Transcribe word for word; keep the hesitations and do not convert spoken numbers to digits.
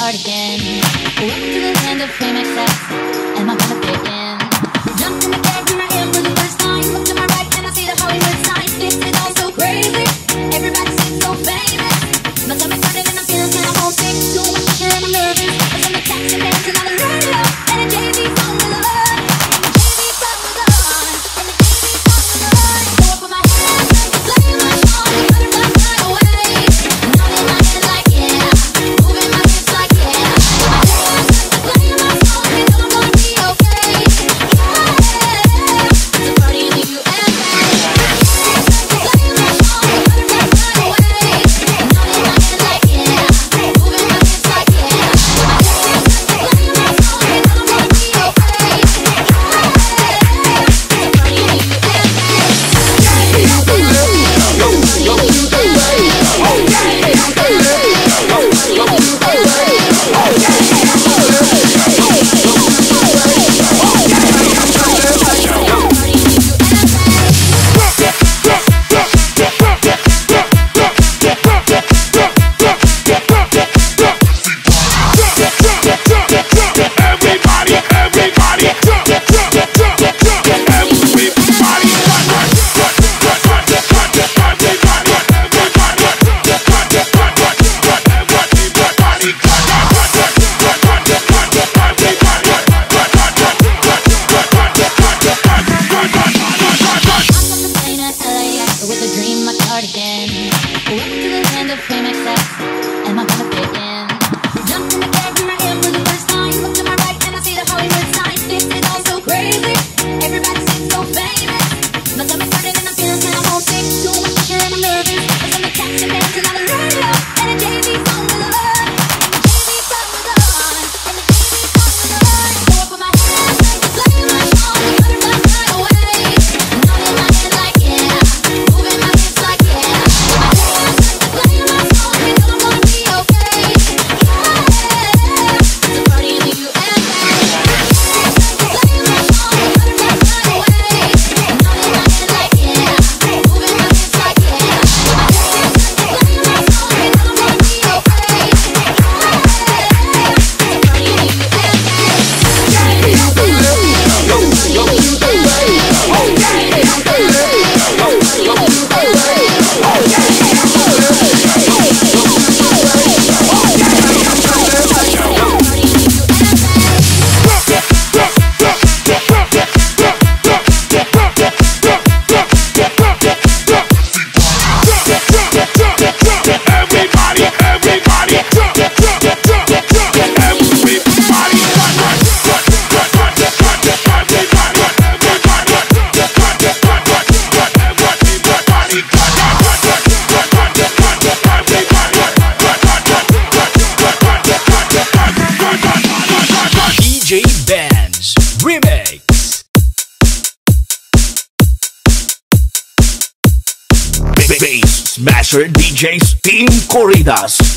cardigan. Welcome to the land of fame excess. Am I gonna fit in? Jumped in the cab, here I am for the first time. Look to my right and I see the Hollywood sign. This is all so crazy. Everybody seems so famous. My stomach's started and I'm feeling kinda homesick. Too much pressure and I'm nervous. I was on the taxi bands and on the radio. And a J V song was on. And the J V song was on. And the J V song was on. So I put my hands up to play my song. And butterflies fly away. Nodding my head like yeah. Moving my hips like yeah. My hands up to play my song. You know I'm gonna be okay. Yeah. It's a party in the U S A. Benz Remix. Bass Smasher D Js Team Corridas.